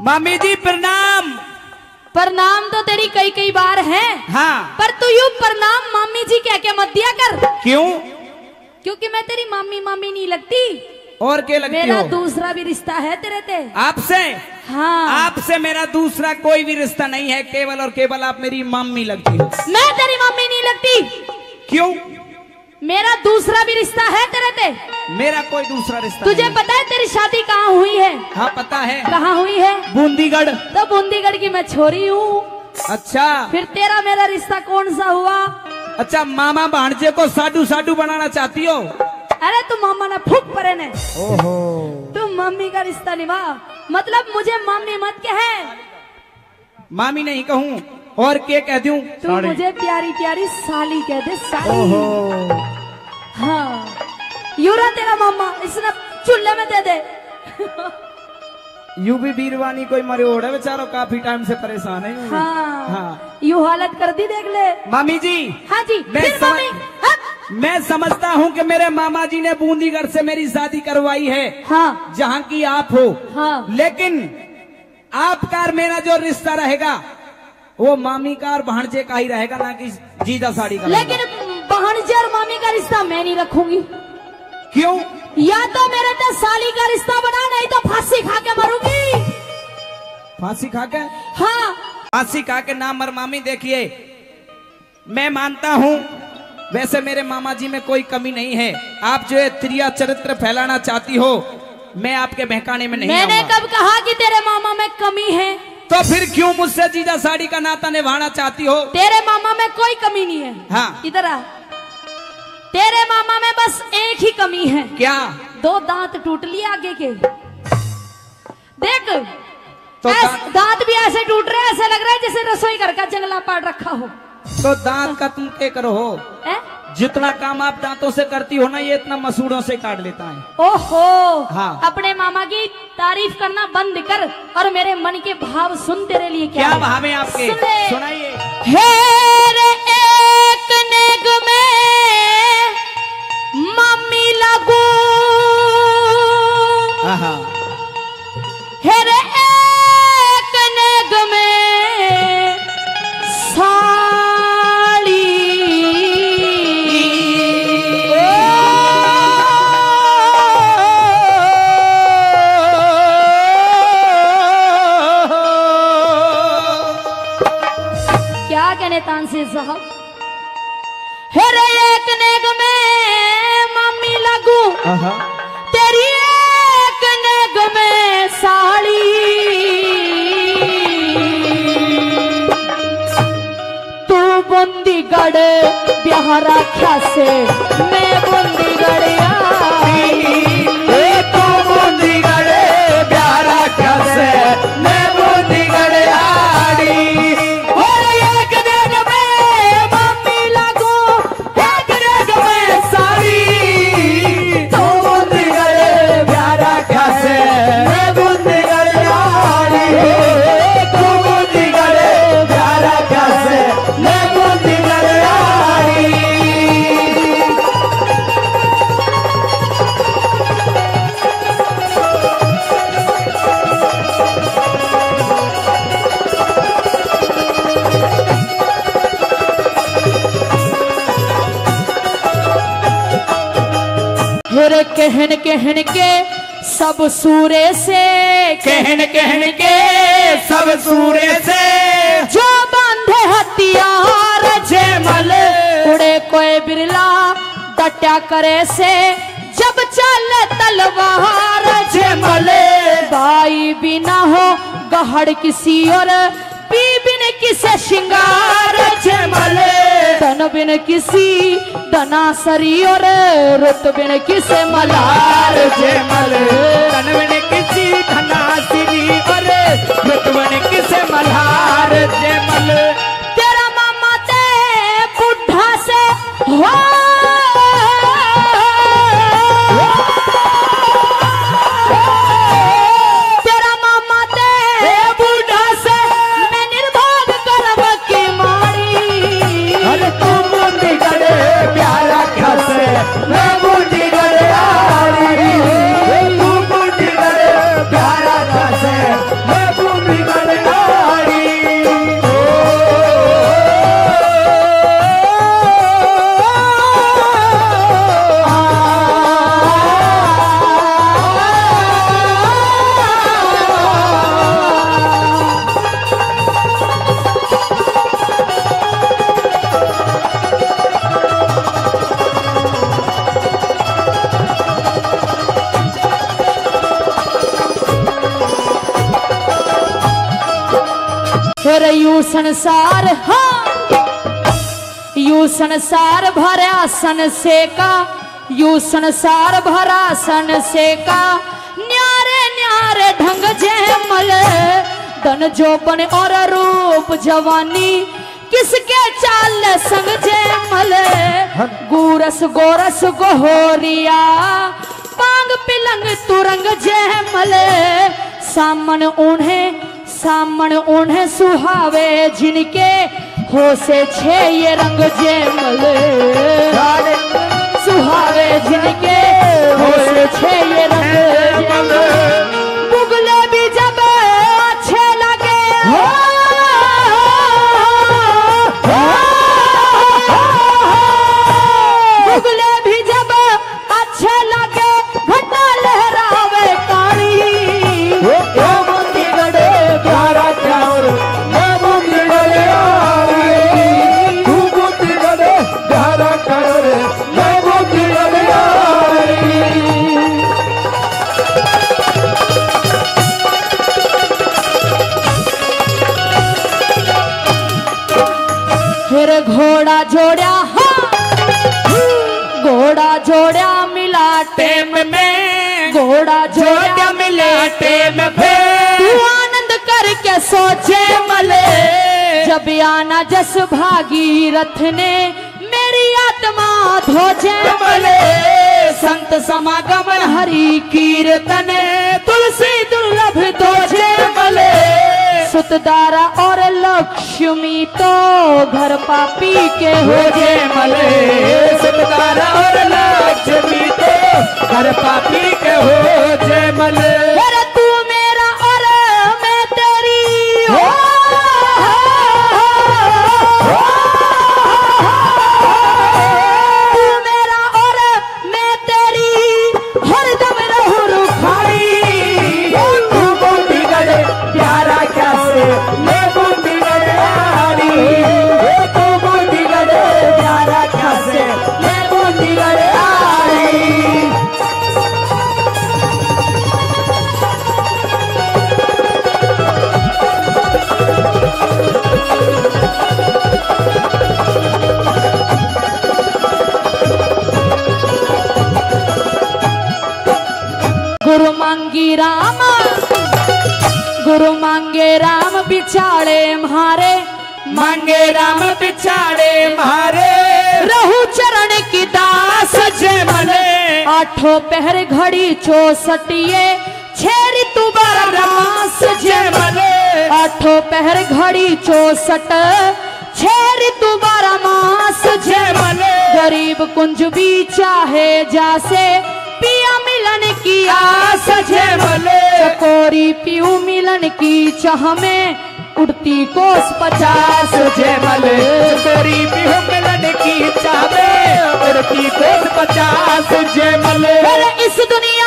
मामी जी प्रणाम। प्रणाम तो तेरी कई कई बार है। हाँ, पर तू यूं प्रणाम मामी जी कह के मत दिया कर। क्यों? क्योंकि मैं तेरी मामी मामी नहीं लगती। और क्या लगती मेरा हो? दूसरा भी रिश्ता है तेरे ते। आपसे? हाँ, आपसे मेरा दूसरा कोई भी रिश्ता नहीं है, केवल और केवल आप मेरी मम्मी लगती हो। मैं तेरी मम्मी नहीं लगती। क्यों? मेरा दूसरा भी रिश्ता है तेरे ते। मेरा कोई दूसरा रिश्ता तुझे नहीं। पता है तेरी शादी कहाँ हुई है? हाँ पता है। कहाँ हुई है? बूंदीगढ़। तो बूंदीगढ़ की मैं छोरी हूँ। अच्छा, फिर तेरा मेरा रिश्ता कौन सा हुआ? अच्छा मामा भांजे को साडू साडू बनाना चाहती हो? अरे तू मामा ने फूक परे ने। ओहो, तू मम्मी का रिश्ता निभा, मतलब मुझे मम्मी मत कहे। मामी नहीं कहूँ और क्या कह दूं? तू मुझे प्यारी प्यारी साली कह दे, साली। ओहो, हाँ, यूरा तेरा मामा, इसने चूल्हे में दे दे। यू भी बीरवानी कोई मरे ओढ़े बेचारो, काफी टाइम से परेशान है यूं भी। हाँ, हाँ। यू हालत कर दी देख ले। मामी जी, हाँ जी, फिर मम्मी। मैं समझता हूँ कि मेरे मामा जी ने बूंदीगढ़ से मेरी शादी करवाई है, हाँ जहाँ की आप हो। हाँ, लेकिन आपका और मेरा जो रिश्ता रहेगा वो मामी का और भांजे का ही रहेगा, ना कि जीजा साड़ी का। लेकिन भांजे और मामी का रिश्ता मैं नहीं रखूंगी। क्यों? या तो मेरे तो साली का रिश्ता बना, नहीं तो फांसी खा के मरूंगी। फांसी खा के? हाँ, फांसी खा के ना मर मामी। देखिए, मैं मानता हूँ वैसे मेरे मामा जी में कोई कमी नहीं है। आप जो है त्रिया चरित्र फैलाना चाहती हो, मैं आपके बहकाने में नहीं मैंने आऊंगा। कब कहा कि तेरे मामा में कमी है? तो फिर क्यों मुझसे जीजा साड़ी का नाता निभाना चाहती हो? तेरे मामा में कोई कमी नहीं है। हाँ। इधर आ। तेरे मामा में बस एक ही कमी है। क्या? 2 दांत टूट लिए आगे के। देख, तो दांत भी ऐसे टूट रहे, ऐसे लग रहा है जैसे रसोई घर का जंगला पाड़ रखा हो। तो दांत का तुम क्या करो हो? जितना काम आप दांतों से करती हो ना, ये इतना मसूड़ों से काट लेता है। ओहो, हाँ। अपने मामा की तारीफ करना बंद कर और मेरे मन के भाव सुन। तेरे लिए क्या भाव है आपके? सुनाइए। हेरे एक नेग में मम्मी लगू, हेरे एक नेग में साड़ी। क्या कहने तानसेन साहब? हेरे एक नेग में मम्मी लगू, तेरी एक नेग में साड़ी। तू बूंदीगढ़ ब्याह राख्या से मैं बूंदीगढ़ आई। तू बूंदीगढ़ ब्याह राख्या से मैं बूंदीगढ़ आई। और एक नेग में मम्मी लगू, एक नेग में साड़ी। तू बूंदीगढ़ ब्याह राख्या से मैं बूंदीगढ़ आई। तू बूंदीगढ़ ब्याह राख्या से मैं बूंदीगढ़ आई। हेरे कहन कहन के सब सूरे से, कहन कहन के सब सूरे से, जो बांधे हथियार जयमल उड़े कोई बिरला डटा करे से, जब चले तलवार जयमल भाई बिना हो गहड़ किसी और, पी बिन किसे श्रृंगार जयमल धन बिन किसी धनासरी और, रुत बिन किसे मलार जयमल धन बिन किसी धनासरी और, रुत बिन किसे मल्हार जयमल। तेरा मामा ते बुढ़ा से हो, तेरा मामा ते बुढ़ा से मैं निर्भाग करब की मारी। अरे तू बूंदीगढ़ ब्याह राख्या से मैं बूंदीगढ़ आई। तू यू संसार, हाँ यू संसार भरा सन से का, यू संसार भरा सन से का, न्यारे न्यारे ढंग जयमल, धन जोबन और रूप जवानी, किसके चाल संग जयमल, गुरस गोरस गोहोरिया, पांग पिलंग तुरंग जयमल, सामन उन्हें सुहावे जिनके हो से छे ये रंग जयमल, सुहावे जिनके हो से छे ये रंग जयमल, बुगले भी जब अच्छे लगे, बुगले भी जब अच्छे लगे, घटा लहरावे काली, फिर घोड़ा जोड़ा, हाँ घोड़ा जोड़ा मिला टेम में, घोड़ा जोड़ा मिला टेम में, तू आनंद करके सोचे मले, जब आना जस भागीरथ ने मेरी आत्मा धोजे मले, संत समागमन हरि कीर्तन, तुलसी दुर्लभ धोजे मले, सुतदारा और लक्ष्मी तो घर पापी के हो जे मले, सुतदारा और लक्ष्मी तो घर पापी के हो जे मले, अरे तू मेरा और मैं तेरी हो, तू मेरा और मैं तेरी हरदम रहूं रुखाई, तू बोली गले प्यारा कैसे मैं बोली गले आरी, तू बोली गले प्यारा कैसे मैं बोली गले आरी। गुरु मांगी राम, गुरु मांगे राम बिछाड़े म्हारे, मांगे राम बिछाड़े म्हारे, रहू चरण की दास जयमले, आठों पहर घड़ी 64 छेरी तू बारमास जयमले, आठों पहर घड़ी 64 छेरी तू बारमास जयमले, गरीब कुंज भी चाहे जासे पिया मिलन की आस जयमले, चकोरी पीऊ मिलन की चाह में उड़ती कोस 50 जयमले, चकोरी पीऊ मिलन की चाह में उड़ती कोस 50 जयमले, इस दुनिया